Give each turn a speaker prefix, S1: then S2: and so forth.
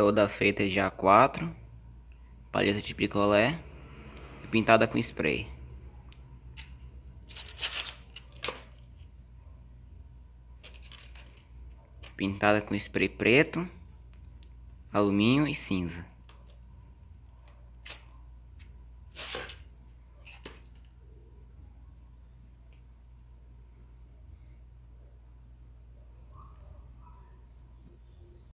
S1: toda feita de A4, palheta de picolé e pintada com spray. Pintada com spray preto, alumínio e cinza.